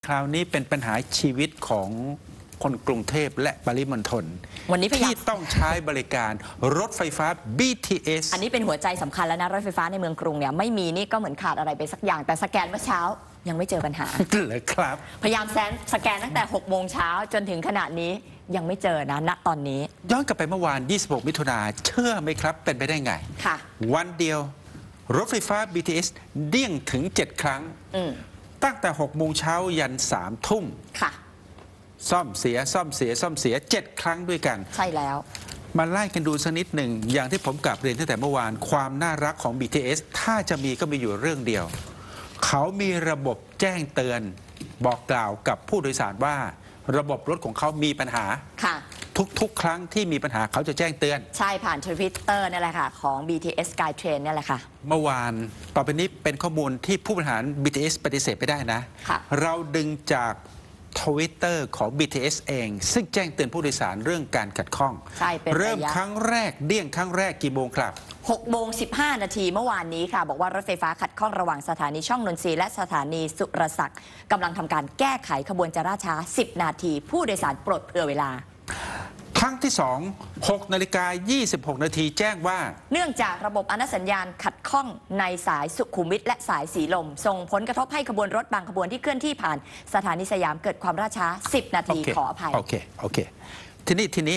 คราวนี้เป็นปัญหาชีวิตของคนกรุงเทพและปริมณฑลวันนี้ที่ต้องใช้บริการรถไฟฟ้า BTS อันนี้เป็นหัวใจสำคัญแล้วนะรถไฟฟ้าในเมืองกรุงเนี่ยไม่มีนี่ก็เหมือนขาดอะไรไปสักอย่างแต่สแกนเมื่อเช้ายังไม่เจอปัญหาเลยครับพยายามสแกนตั้งแต่6 โมงเช้าจนถึงขณะนี้ยังไม่เจอนะณตอนนี้ย้อนกลับไปเมื่อวาน26 มิถุนาเชื่อไหมครับเป็นไปได้ไงค่ะวันเดียวรถไฟฟ้า BTS เดี้ยงถึง7 ครั้งตั้งแต่6 โมงเช้ายัน3 ทุ่มค่ะซ่อมเสีย7 ครั้งด้วยกันใช่แล้วมาไล่กันดูสักนิดหนึ่งอย่างที่ผมกลับเรียนตั้งแต่เมื่อวานความน่ารักของ BTS ถ้าจะมีก็มีอยู่เรื่องเดียวเขามีระบบแจ้งเตือนบอกกล่าวกับผู้โดยสารว่าระบบรถของเขามีปัญหาค่ะทุกครั้งที่มีปัญหาเขาจะแจ้งเตือนใช่ผ่าน Twitter นี่แหละค่ะของ BTS Skytrain นี่แหละค่ะเมื่อวานต่อไปนี้เป็นข้อมูลที่ผู้บริหาร BTS ปฏิเสธไม่ได้นะเราดึงจาก Twitter ของ BTS เองซึ่งแจ้งเตือนผู้โดยสารเรื่องการขัดข้องใช่เป็นเริ่มครั้งแรกเดี้ยงครั้งแรกกี่โมงครับ 6 โมง 15 นาทีเมื่อวานนี้ค่ะบอกว่ารถไฟฟ้าขัดข้องระหว่างสถานีช่องนนทรีและสถานีสุรศักดิ์กำลังทำการแก้ไขขบวนจะล่าช้า10 นาทีผู้โดยสารโปรดเผื่อเวลาครั้งที่6:26 นาทีแจ้งว่าเนื่องจากระบบอนุสัญญาณขัดข้องในสายสุขุมวิทและสายสีลมส่งผลกระทบให้ขบวนรถบางขบวนที่เคลื่อนที่ผ่านสถานีสยามเกิดความล่าช้า10 นาทีขออภัยโอเคทีนี้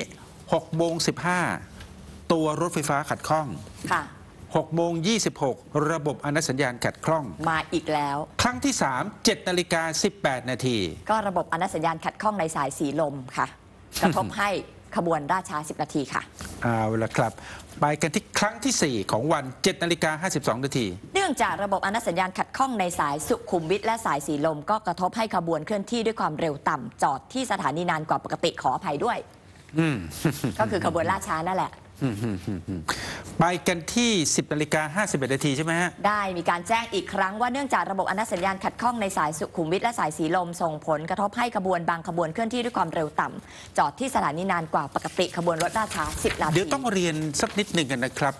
6:15ตัวรถไฟฟ้าขัดข้องค่ะ 6:26ระบบอนุสัญญาณขัดข้องมาอีกแล้วครั้งที่7:18 นาทีก็ระบบอนุสัญญาณขัดข้องในสายสีลมค่ะกระทบให้ขบวนราช้า10 นาทีค่ะเอาละครับไปกันที่ครั้งที่4ของวัน7:52 นาทีเนื่องจากระบบอนุสัญญาณขัดข้องในสายสุขุมวิทและสายสีลมก็กระทบให้ขบวนเคลื่อนที่ด้วยความเร็วต่ำจอดที่สถานีนานกว่าปกติขออภัยด้วยก็คือขบวนราช้านั่นแหละไปกันที่10:51 นาทีใช่ไหมฮะได้มีการแจ้งอีกครั้งว่าเนื่องจากระบบอนุสัญญาณขัดข้องในสายสุขุมวิทและสายสีลมส่งผลกระทบให้ขบวนบางขบวนเคลื่อนที่ด้วยความเร็วต่ำจอดที่สถานีนานกว่าปกติขบวนรถราช้า10 นาทีเดี๋ยวต้องเรียนสักนิดหนึ่งกันนะครับ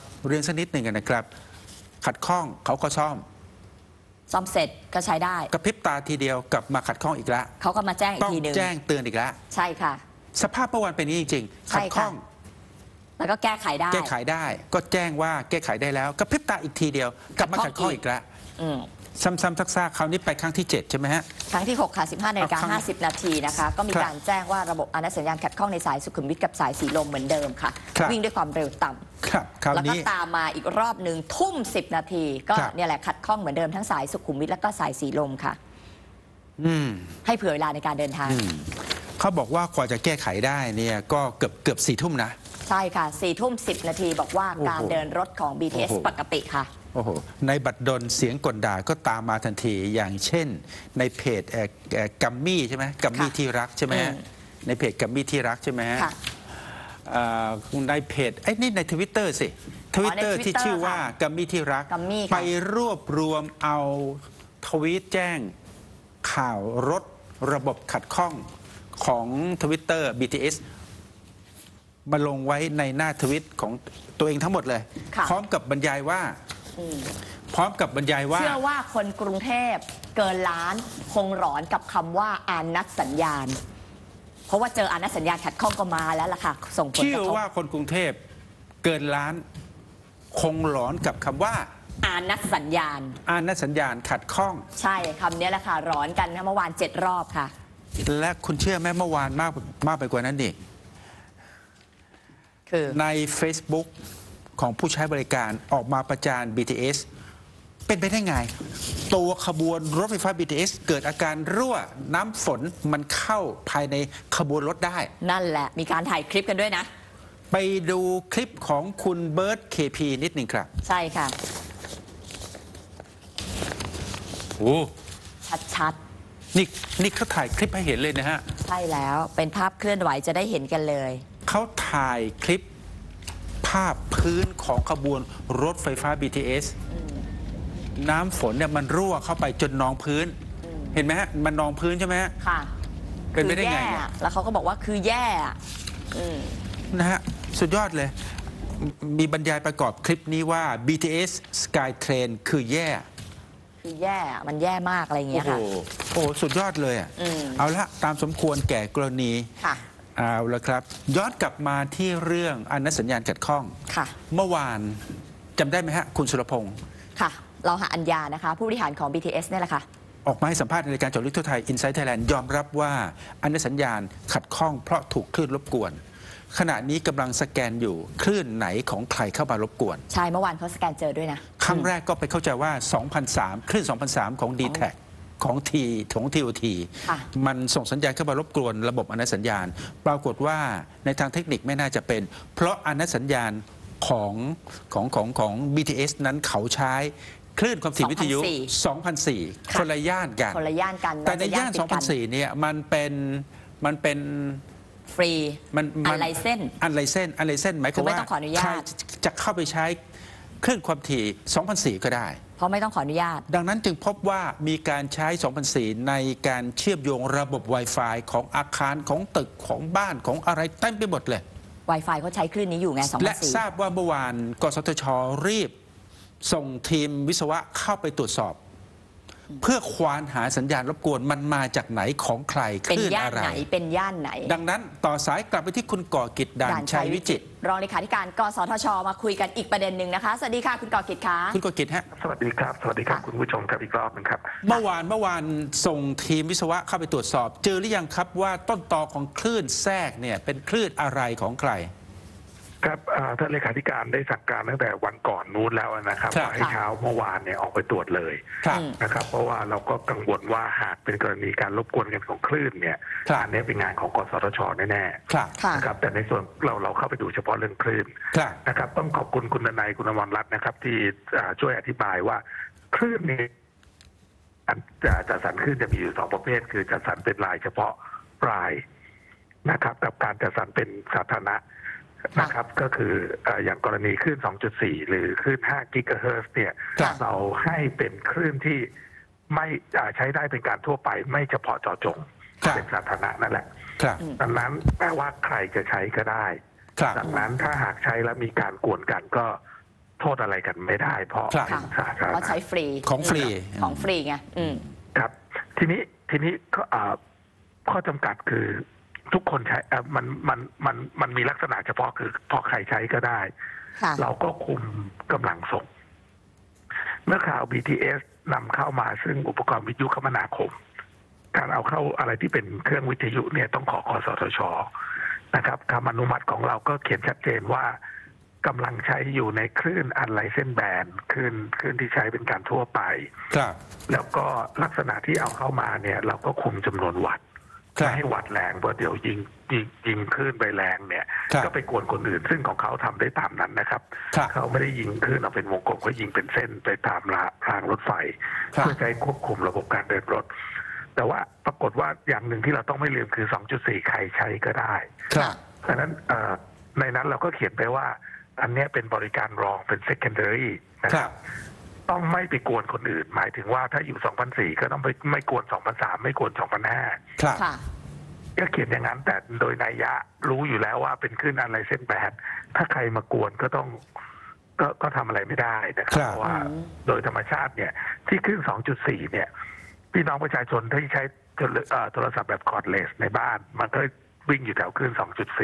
ขัดข้องเขาก็ซ่อมเสร็จก็ใช้ได้กระพริบตาทีเดียวกลับมาขัดข้องอีกแล้วเขาก็มาแจ้งอีกทีนึงต้องแจ้งเตือนอีกแล้วใช่ค่ะสภาพเมื่อวานเป็นนี้จริงๆขัดข้องแล้วก็แก้ไขได้ก็แจ้งว่าแก้ไขได้แล้วกระพริบตาอีกทีเดียวกลับมาขัดข้องอีกแล้วซ้ำๆซักๆคราวนี้ไปครั้งที่7ใช่ไหมฮะครั้งที่6ค่ะ15:50 นาทีนะคะก็มีการแจ้งว่าระบบอนุสัญญาณขัดข้องในสายสุขุมวิทกับสายสีลมเหมือนเดิมค่ะวิ่งด้วยความเร็วต่ำแล้วก็ตามมาอีกรอบหนึ่ง10:00 นาทีก็เนี่ยแหละขัดข้องเหมือนเดิมทั้งสายสุขุมวิทแล้วก็สายสีลมค่ะให้เผื่อเวลาในการเดินทางเขาบอกว่ากว่าจะแก้ไขได้เนี่ยก็เกือบ4 ทุ่มนะใช่ค่ะ4:10 นาทีบอกว่าการเดินรถของ BTS ปกติค่ะโอ้โหในบัตรดลเสียงกลด่าก็ตามมาทันทีอย่างเช่นในเพจกัมมี่ใช่ไหมกัมมี่ที่รักใช่ไหมในเพจกัมมี่ที่รักใช่ไหมในเพจไอ้นี่ในทวิตเตอร์สิทวิตเตอร์ที่ชื่อว่ากัมมี่ที่รักไปรวบรวมเอาทวีตแจ้งข่าวรถระบบขัดข้องของทวิตเตอร์ BTSมาลงไว้ในหน้าทวิตของตัวเองทั้งหมดเลยพร้อมกับบรรยายว่าเชื่อว่าคนกรุงเทพเกินล้านคงหลอนกับคำว่าอานัดสัญญาณเพราะว่าเจออานัดสัญญาณขัดข้องก็มาแล้วล่ะค่ะส่งผลกระทบเชื่อว่าคนกรุงเทพเกินล้านคงหลอนกับคำว่าอานัดสัญญาณขัดข้องใช่คำนี้แหละค่ะร้อนกันเมื่อวาน7 รอบค่ะและคุณเชื่อไหมเมื่อวานมากไปกว่านั้นดิใน Facebook ของผู้ใช้บริการออกมาประจาน BTS เป็นไปได้ไงตัวขบวนรถไฟฟ้า BTS เกิดอาการรั่วน้ำฝนมันเข้าภายในขบวนรถได้นั่นแหละมีการถ่ายคลิปกันด้วยนะไปดูคลิปของคุณเบิร์ต KP นิดหนึ่งครับใช่ค่ะโอ้ชัดนี่เขาถ่ายคลิปให้เห็นเลยนะฮะใช่แล้วเป็นภาพเคลื่อนไหวจะได้เห็นกันเลยเขาถ่ายคลิปภาพพื้นของขบวนรถไฟฟ้า BTS น้ำฝนเนี่ยมันรั่วเข้าไปจนนองพื้นเห็นไหมฮะมันนองพื้นใช่ไหมฮะค่ะเป็นไปได้ไงแล้วเขาก็บอกว่าคือแย่นะฮะสุดยอดเลยมีบรรยายประกอบคลิปนี้ว่า BTS Skytrain คือแย่คือแย่มันแย่มากอะไรอย่างเงี้ยค่ะโอ้โหสุดยอดเลยอ่ะเอาละตามสมควรแก่กรณีค่ะเอาละครับย้อนกลับมาที่เรื่องอนุสัญญาณขัดข้องค่ะเมื่อวานจำได้ไหมฮะคุณสุรพงศ์ค่ะเราหาอัญญานะคะผู้บริหารของ BTS เนี่ยแหละค่ะออกมาให้สัมภาษณ์ในรายการเจาะลึกทั่วไทย Inside Thailand ยอมรับว่าอนุสัญญาณขัดข้องเพราะถูกคลื่นรบกวนขณะนี้กำลังสแกนอยู่คลื่นไหนของใครเข้ามารบกวนใช่เมื่อวานเขาสแกนเจอด้วยนะครั้งแรกก็ไปเข้าใจว่า 2003 คลื่น 2003 ของ D-Tag ของ TOT มันส่งสัญญาณเข้ามารบกวนระบบอนุสัญญาณปรากฏว่าในทางเทคนิคไม่น่าจะเป็นเพราะอนุสัญญาณของ BTS นั้นเขาใช้คลื่นความถี่วิทยุ 2004 คนละย่านกันแต่ในย่าน 2004 เนี่ยมันเป็นฟรีอันไลเส้นหมายความว่าใครจะเข้าไปใช้คลื่นความถี่ 2004 ก็ได้เพราะไม่ต้องขออนุญาตดังนั้นจึงพบว่ามีการใช้ 2004 ในการเชื่อมโยงระบบ Wi-Fi ของอาคารของตึกของบ้านของอะไรเต็มไปหมดเลย Wi-Fi เขาใช้คลื่นนี้อยู่ไง 2004 และทราบว่าเมื่อวานกสทช.รีบส่งทีมวิศวะเข้าไปตรวจสอบเพื่อควานหาสัญญาณรบกวนมันมาจากไหนของใครคลื่นอะไรเป็นย่านไหนดังนั้นต่อสายกลับไปที่คุณก่อกิจด่านชัยวิจิตรรองเลขาธิการกสทช.มาคุยกันอีกประเด็นหนึ่งนะคะสวัสดีค่ะคุณก่อกิจค่ะคุณก่อกิจฮะสวัสดีครับคุณผู้ชมครับอีกรอบนึงครับเมื่อวานส่งทีมวิศวะเข้าไปตรวจสอบเจอหรือยังครับว่าต้นตอของคลื่นแทรกเนี่ยเป็นคลื่นอะไรของใครครับท่านเลขาธิการได้สั่งการตั้งแต่วันก่อนนู้นแล้วนะครับให้เช้าเมื่อวานเนี่ยออกไปตรวจเลยนะครับเพราะว่าเราก็กังวลว่าหากเป็นกรณีการรบกวนกันของคลื่นเนี่ยอันนี้เป็นงานของกสทช.แน่ๆนะครับแต่ในส่วนเราเข้าไปดูเฉพาะเรื่องคลื่นนะครับต้องขอบคุณคุณนายคุณอมรรัตน์นะครับที่ช่วยอธิบายว่าคลื่นนี้จัดสรรคลื่นจะมีอยู่2ประเภทคือจัดสรรเป็นรายเฉพาะรายนะครับกับการจัดสรรเป็นสาธารณะนะครับก็คืออย่างกรณีคลื่น 2.4 หรือคลื่น 5 กิกะเฮิรตซ์เนี่ยเราให้เป็นคลื่นที่ไม่ใช้ได้เป็นการทั่วไปไม่เฉพาะเจาะจงเป็นสาธารณะนั่นแหละดังนั้นแม้ว่าใครจะใช้ก็ได้ดังนั้นถ้าหากใช้แล้วมีการกวนกันก็โทษอะไรกันไม่ได้เพราะสาธารณะใช้ฟรีของฟรีไงครับทีนี้ข้อจำกัดคือทุกคนใช้มันมีลักษณะเฉพาะคือพอใครใช้ก็ได้เราก็คุมกำลังส่งเมื่อข่าว BTS นำเข้ามาซึ่งอุปกรณ์วิทยุคมนาคมการเอาเข้าอะไรที่เป็นเครื่องวิทยุเนี่ยต้องขอกสทช.นะครับคำอนุมัติของเราก็เขียนชัดเจนว่ากำลังใช้อยู่ในคลื่นอันไลเซนแบนคลื่นที่ใช้เป็นการทั่วไปแล้วก็ลักษณะที่เอาเข้ามาเนี่ยเราก็คุมจำนวนวัตต์ไม่ให้วัดแรงเพราะเดี๋ยวยิงคลื่นไปแรงเนี่ยก็ไปกวนคนอื่นซึ่งของเขาทำได้ตามนั้นนะครับเขาไม่ได้ยิงคลื่นเอาเป็นวงกลมเขายิงเป็นเส้นไปตามรางรถไฟเพื่อใช้ควบคุมระบบการเดินรถแต่ว่าปรากฏว่าอย่างหนึ่งที่เราต้องไม่ลืมคือ 2.4 ใครใช้ก็ได้เพราะฉะนั้นในนั้นเราก็เขียนไปว่าอันนี้เป็นบริการรองเป็น secondary นะครับต้องไม่ไปกวนคนอื่นหมายถึงว่าถ้าอยู่ 2004 ก็ต้องไม่กวน 2003 ไม่กวน 2005 ก็เขียนอย่างนั้นแต่โดยนัยยะรู้อยู่แล้วว่าเป็นคลื่นอะไรเส้นแบนถ้าใครมากวนก็ต้องก็ทำอะไรไม่ได้นะครับเพราะว่าโดยธรรมชาติเนี่ยที่คลื่น 2.4 เนี่ยพี่น้องประชาชนที่ใช้โทรศัพท์แบบคอร์ดเลสในบ้านมันก็วิ่งอยู่แถวคลื่น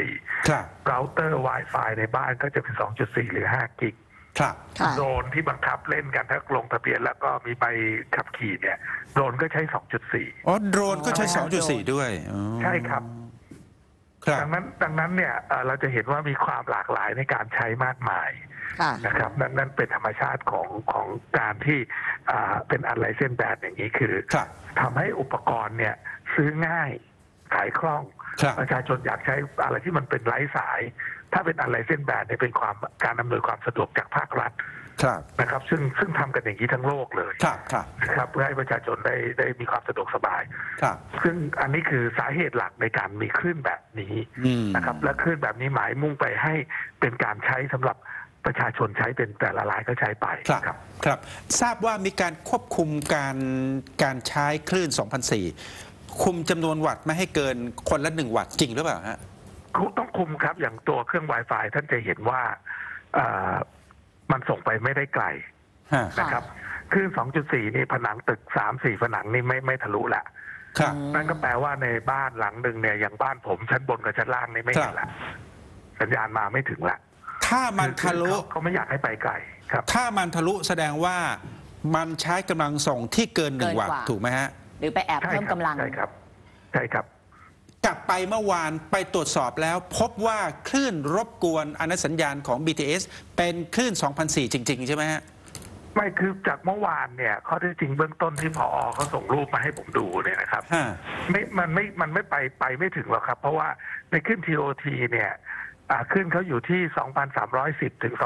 2.4 เราเตอร์ Wi-Fi ในบ้านก็จะเป็น 2.4 หรือ 5 กิกโดรนที่บังคับเล่นกันถ้าลงทะเบียนแล้วก็มีใบขับขี่เนี่ยโดรนก็ใช้ 2.4 อ๋อโดรนก็ใช้ 2.4 ด้วยใช่ครับดังนั้นเนี่ยเราจะเห็นว่ามีความหลากหลายในการใช้มากมายนะครับนั่นเป็นธรรมชาติของการที่เป็นอันไลเซนแบนอย่างนี้คือทำให้อุปกรณ์เนี่ยซื้อง่ายขายคล่องประชาชนอยากใช้อะไรที่มันเป็นไร้สายถ้าเป็นอะไรเส้นแบนเนี่ยเป็นการอำนวยความสะดวกจากภาครัฐนะครับซึ่งทำกันอย่างนี้ทั้งโลกเลยนะครับเพื่อให้ประชาชนได้มีความสะดวกสบายซึ่งอันนี้คือสาเหตุหลักในการมีคลื่นแบบนี้นะครับและคลื่นแบบนี้หมายมุ่งไปให้เป็นการใช้สำหรับประชาชนใช้เป็นแต่ละรายก็ใช้ไปครับทราบว่ามีการควบคุมการใช้คลื่น 2004 คุมจำนวนวัตต์ไม่ให้เกินคนละ1 วัตต์จริงหรือเปล่าฮะต้องคุมครับอย่างตัวเครื่อง Wi-Fi ท่านจะเห็นว่ามันส่งไปไม่ได้ไกลนะครับคลื่น 2.4 นี่ผนังตึก 3-4 ผนังนี่ไม่ทะลุละครับนั่นก็แปลว่าในบ้านหลังหนึ่งเนี่ยอย่างบ้านผมชั้นบนกับชั้นล่างนี่ไม่เห็นละสัญญาณมาไม่ถึงละถ้ามันทะลุเขาไม่อยากให้ไปไกลครับถ้ามันทะลุแสดงว่ามันใช้กำลังส่งที่เกิน1 วัตต์ถูกไหมฮะหรือไปแอบเพิ่มกำลังใช่ครับใช่ครับกลับไปเมื่อวานไปตรวจสอบแล้วพบว่าคลื่นรบกวนอนุสัญญาณของ BTS เป็นคลื่น 2004 จริงๆใช่ไหมฮะไม่คือจากเมื่อวานเนี่ยข้อที่จริงเบื้องต้นที่ผอ.เขาส่งรูปมาให้ผมดูเนี่ยนะครับมันไม่ไม่ถึงหรอกครับเพราะว่าในคลื่น TOT เนี่ยคลื่นเขาอยู่ที่ 2,310 ถึง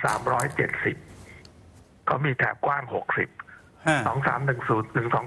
2,370เขามีแถบกว้าง 60 2310 ถึง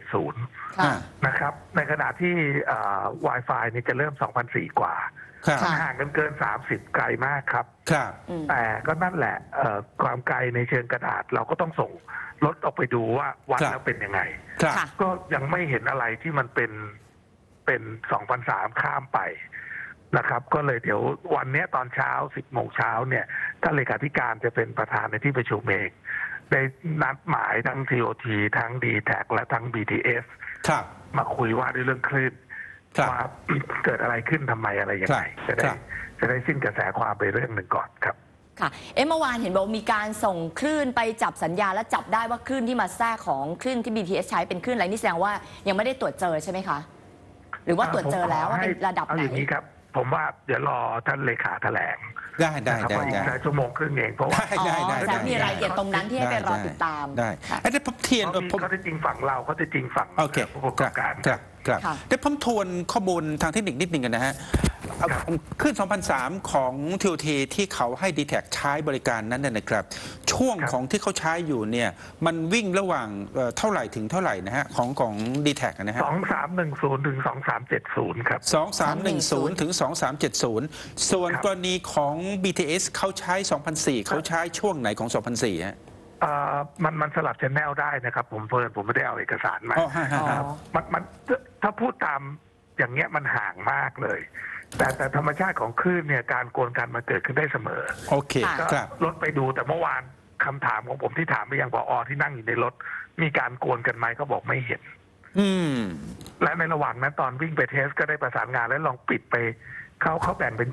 2370นะครับในขณะที่Wi-Fi นี่จะเริ่ม 2,400 กว่าห่างกันเกิน30ไกลมากครับแต่ก็นั่นแหละความไกลในเชิงกระดาษเราก็ต้องส่งรถออกไปดูว่าวัดแล้วเป็นยังไงก็ยังไม่เห็นอะไรที่มันเป็น 2,300 ข้ามไปนะครับก็เลยเดี๋ยววันนี้ตอนเช้า 10 โมงเช้าเนี่ยท่านเลขาธิการจะเป็นประธานในที่ประชุมเองได้นัดหมายทั้ง TOT ทั้ง DTAC และทั้ง BTS มาคุยว่าด้วยเรื่องคลื่นว่าเกิดอะไรขึ้นทำไมอะไรยังไงจะได้สิ้นกระแสความไปเรื่องหนึ่งก่อนครับค่ะเมื่อวานเห็นบอกมีการส่งคลื่นไปจับสัญญาณและจับได้ว่าคลื่นที่มาแทรกของคลื่นที่ BTS ใช้เป็นคลื่นอะไรนี่แสดงว่ายังไม่ได้ตรวจเจอใช่ไหมคะหรือว่าตรวจเจอแล้วว่าเป็นระดับไหนอย่างนี้ครับผมว่าเดี๋ยวรอท่านเลขาแถลงได้อีกชั่วโมงครึ่งเองเพราะว่าจะมีรายละเอียดตรงนั้นที่ให้ไปรอติดตามได้ไอ้ผมเทียนเขาจะจริงฝั่งเราเขาจะจริงฝั่งผู้ประกอบการครับได้ผมทวนข้อมูลทางเทคนิคนิดหนึ่งกันนะฮะขึ้น 2003 ของ TOT ที่เขาให้ DTAC ใช้บริการนั้นนะครับช่วงของที่เขาใช้อยู่เนี่ยมันวิ่งระหว่างเท่าไหร่ถึงเท่าไหร่นะฮะของ DTAC นะฮะ 2310 ถึง 2370 ครับ 2310 ถึง 2370 ส่วนกรณีของ BTS เขาใช้ 2004 เขาใช้ช่วงไหนของ 2004 ฮะมันสลับชแนลได้นะครับผมไม่ได้เอาเอกสารมามันถ้าพูดตามอย่างเงี้ยมันห่างมากเลยแต่ธรรมชาติของคลื่นเนี่ยการโกนกันมันเกิดขึ้นได้เสมอโอเคครับรถไปดูแต่เมื่อวานคำถามของผมที่ถามไปยังผอ.ที่นั่งอยู่ในรถมีการโกนกันไหมเขาบอกไม่เห็นและในระหว่างนั้นตอนวิ่งไปเทสก็ได้ประสานงานแล้วลองปิดไปเขาแบ่งเป็น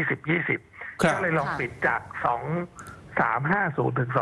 20ก็เลยลองปิดจาก2350 ถึง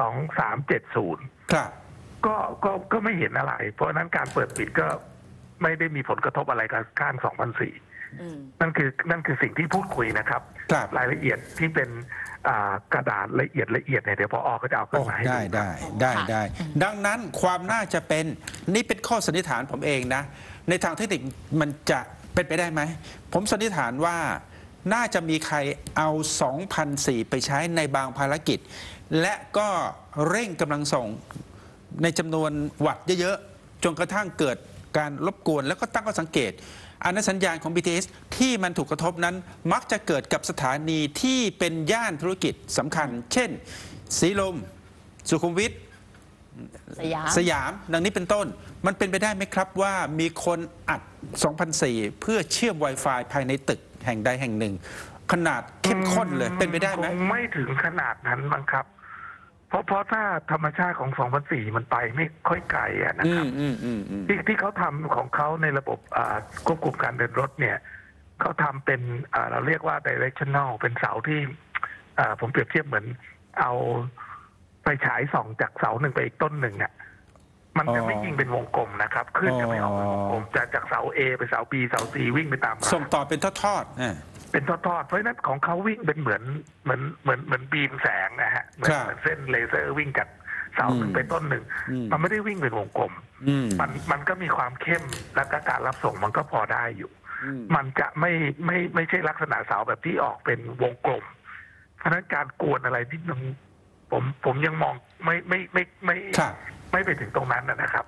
2370ก็ไม่เห็นอะไรเพราะนั้นการเปิดปิดก็ไม่ได้มีผลกระทบอะไรกับข้าง2004นั่นคือสิ่งที่พูดคุยนะครับรายละเอียดที่เป็นกระดาษละเอียดเนี่ยเดี๋ยวพอก็จะเอาขึ้นมาให้ดูได้ดังนั้นความน่าจะเป็นนี่เป็นข้อสันนิษฐานผมเองนะในทางเทคนิคมันจะเป็นไปได้ไหมผมสันนิษฐานว่าน่าจะมีใครเอา 2,400 ไปใช้ในบางภารกิจและก็เร่งกำลังส่งในจำนวนวัตต์เยอะๆจนกระทั่งเกิดการรบกวนแล้วก็ตั้งข้อสังเกตอนุสัญญาณของ BTS ที่มันถูกกระทบนั้นมักจะเกิดกับสถานีที่เป็นย่านธุรกิจสำคัญเช่นสีลมสุขุมวิทสยามดังนี้เป็นต้นมันเป็นไปได้ไหมครับว่ามีคนอัด 2004 เพื่อเชื่อม Wi-Fi ภายในตึกแห่งใดแห่งหนึ่งขนาดเข้มข้นเลยเป็นไปได้ไหมไม่ถึงขนาดนั้นมั้งครับเพราะถ้าธรรมชาติของ 2004 มันไปไม่ค่อยไกลนะครับที่เขาทำของเขาในระบบควบคุมการเดินรถเนี่ยเขาทำเป็นเราเรียกว่า directional เป็นเสาที่ผมเปรียบเทียบเหมือนเอาไปฉายส่องจากเสาหนึ่งไปอีกต้นหนึ่งอ่ะมันจะไม่ยิงเป็นวงกลมนะครับคลื่นจะไม่ออกเป็นวงกลมจากเสา A ไปเสา B เสา C วิ่งไปตามส่งต่อเป็นทอดเป็นทอดเพราะฉะนั้นของเขาวิ่งเป็นเหมือนบีมแสงนะฮะเหมือนเส้นเลเซอร์วิ่งจากเสาหนึ่งไปต้นหนึ่งมันไม่ได้วิ่งเป็นวงกลมมันก็มีความเข้มและการรับส่งมันก็พอได้อยู่มันจะไม่ใช่ลักษณะเสาแบบที่ออกเป็นวงกลมเพราะฉะนั้นการกวนอะไรที่ผมยังมองไม่ไปถึงตรงนั้นนะครับ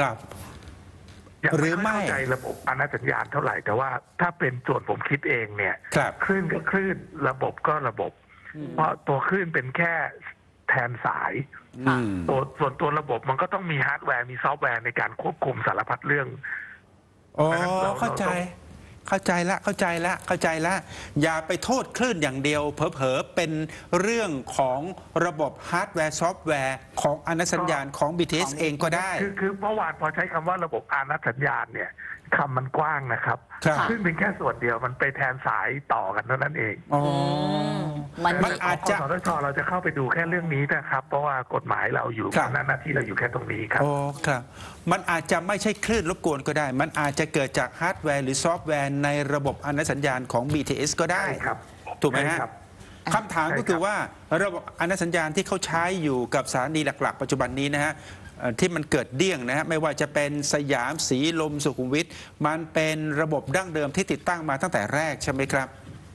หรือไม่เข้าใจระบบอนุสัญญาณเท่าไหร่แต่ว่าถ้าเป็นส่วนผมคิดเองเนี่ยคลื่นก็คลื่นระบบก็ระบบเพราะตัวคลื่นเป็นแค่แทนสายส่วนตัวระบบมันก็ต้องมีฮาร์ดแวร์มีซอฟต์แวร์ในการควบคุมสารพัดเรื่องเข้าใจเข้าใจละอย่าไปโทษคลื่นอย่างเดียวเผลอๆเป็นเรื่องของระบบฮาร์ดแวร์ซอฟต์แวร์ของอนุสัญญาณของ BTS เองก็ได้คือเมื่อวานพอใช้คำว่าระบบอนุสัญญาณเนี่ยคำมันกว้างนะครับซึ่งเป็นแค่ส่วนเดียวมันไปแทนสายต่อกันเท่านั้นเองมันอาจจะกสทช.เราจะเข้าไปดูแค่เรื่องนี้นะครับเพราะว่ากฎหมายเราอยู่หน้าที่เราอยู่แค่ตรงนี้ครับโอ้ครับมันอาจจะไม่ใช่คลื่นรบกวนก็ได้มันอาจจะเกิดจากฮาร์ดแวร์หรือซอฟต์แวร์ในระบบอนุสัญญาณของ BTS ก็ได้ถูกไหมฮะคำถามก็คือว่าระบบอนุสัญญาณที่เขาใช้อยู่กับสถานีหลักๆปัจจุบันนี้นะฮะที่มันเกิดเดี้ยงนะฮะไม่ว่าจะเป็นสยามสีลมสุขุมวิทมันเป็นระบบดั้งเดิมที่ติดตั้งมาตั้งแต่แรกใช่ไหมครับ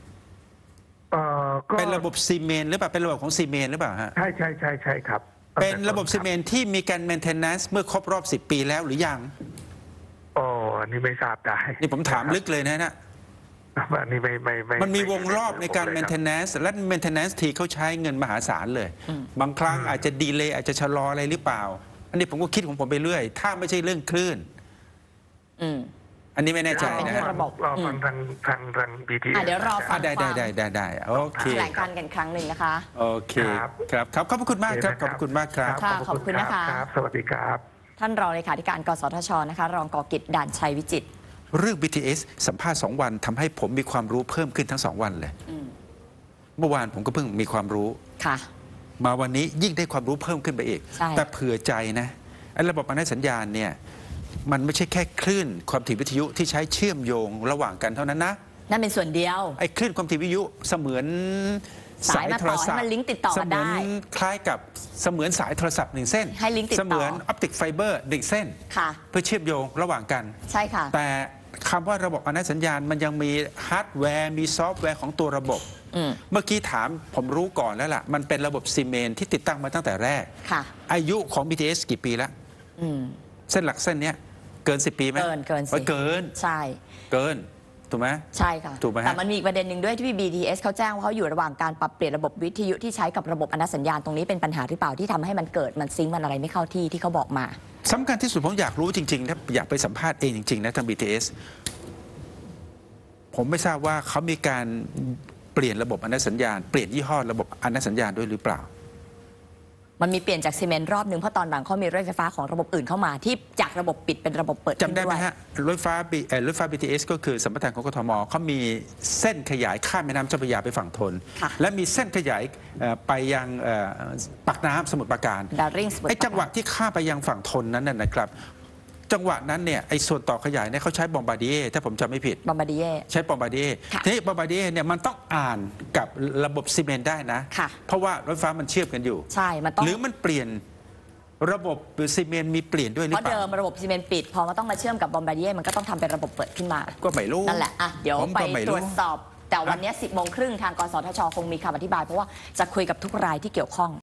เป็นระบบซีเมนต์หรือเปล่าเป็นระบบของซีเมนต์หรือเปล่าฮะใช่ครับเป็นระบบซีเมนต์ที่มีการเมนเทนแนนซ์เมื่อครบรอบ10 ปีแล้วหรือยังอันนี้ไม่ทราบได้นี่ผมถามลึกเลยนะอันนี้ไม่มันมีวงรอบในการ maintenance และ maintenance ทีเขาใช้เงินมหาศาลเลยบางครั้งอาจจะดีเลย์อาจจะชะลออะไรหรือเปล่าอันนี้ผมก็คิดของผมไปเรื่อยถ้าไม่ใช่เรื่องคลื่นอันนี้ไม่แน่ใจนะรอฟังทาง BTS เดี๋ยวรอฟังได้โอเคแถลงการกันครั้งหนึ่งนะคะโอเคครับขอบคุณมากครับขอบคุณมากครับขอบคุณนะคะสวัสดีครับท่านรองเลขาธิการกสทชนะคะรองกกิจด่านชัยวิจิตรเรื่อง BTS สัมภาษณ์2 วันทำให้ผมมีความรู้เพิ่มขึ้นทั้ง2 วันเลยเมื่อวานผมก็เพิ่งมีความรู้ค่ะมาวันนี้ยิ่งได้ความรู้เพิ่มขึ้นไปอีกแต่เผื่อใจนะไอ้ระบบอนุสัญญาณเนี่ยมันไม่ใช่แค่คลื่นความถี่วิทยุที่ใช้เชื่อมโยงระหว่างกันเท่านั้นนะนั่นเป็นส่วนเดียวไอ้คลื่นความถี่วิทยุเสมือนสายโทรศัพท์มันลิงก์ติดต่อกันได้คล้ายกับเสมือนสายโทรศัพท์1 เส้นให้ลิงก์ติดต่อเสมือนออปติกไฟเบอร์1 เส้นเพื่อเชื่อมโยงระหว่างกันใช่ค่ะแต่คำว่าระบบอนุสัญญาณมันยังมีฮาร์ดแวร์มีซอฟต์แวร์ของตัวระบบเมื่อกี้ถามผมรู้ก่อนแล้วล่ะมันเป็นระบบซีเมนที่ติดตั้งมาตั้งแต่แรกอายุของ BTS กี่ปีแล้วเส้นหลักเส้นนี้เกิน10 ปีไหมเกินใช่เกินถูกไหมใช่ค่ะถูกไหมแต่มันมีอีกประเด็นหนึ่งด้วยที่ BTS เขาแจ้งว่าเขาอยู่ระหว่างการปรับเปลี่ยนระบบวิทยุที่ใช้กับระบบอนุสัญญาณตรงนี้เป็นปัญหาหรือเปล่าที่ทำให้มันเกิดมันซิงค์มันอะไรไม่เข้าที่เขาบอกมาสำคัญที่สุดผมอยากรู้จริงๆนะอยากไปสัมภาษณ์เองจริงๆนะทาง BTS ผมไม่ทราบว่าเขามีการเปลี่ยนระบบอนุสัญญาณเปลี่ยนยี่ห้อระบบอนุสัญญาณด้วยหรือเปล่ามันมีเปลี่ยนจากซีเมนต์รอบหนึ่งเพราะตอนหลังเขามีรถไฟฟ้าของระบบอื่นเข้ามาที่จากระบบปิดเป็นระบบเปิดจำได้ไหมฮะรถไฟฟ้า BTS ก็คือสัมปทานของกทมเขามีเส้นขยายข้ามแม่น้ำเจ้าพระยาไปฝั่งทนและมีเส้นขยายไปยังปากน้ำสมุทรปราการไอ้จังหวะที่ข้ามไปยังฝั่งทนนั้นนะครับจังหวะนั้นเนี่ยไอ้ส่วนต่อขยายเนี่ยเขาใช้บอมบาร์ดิเอถ้าผมจำไม่ผิดบอมบาร์ดิเอใช้บอมบาร์ดิเอทีนี้บอมบาร์ดิเอเนี่ยมันต้องอ่านกับระบบซีเมนต์ได้นะเพราะว่ารถไฟฟ้ามันเชื่อมกันอยู่ใช่มันต้องหรือมันเปลี่ยนระบบซีเมนต์มีเปลี่ยนด้วยหรือเปล่าเพราะเดิมระบบซีเมนต์ปิดพอมาต้องมาเชื่อมกับบอมบาร์ดิเอมันก็ต้องทำเป็นระบบเปิดขึ้นมาก็ไม่รู้นั่นแหละเดี๋ยวไปตรวจสอบแต่วันนี้ 10 โมงครึ่งทางกสทชคงมีคำอธิบายเพราะว่าจะคุยกับทุกรายที่เกี่ยวข้อง